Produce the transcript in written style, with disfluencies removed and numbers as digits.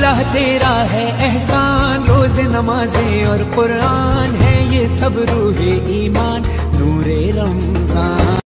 अल्लाह तेरा है एहसान, रोज़ नमाजें और कुरान है ये सब रूहे ईमान, नूरे रमजान।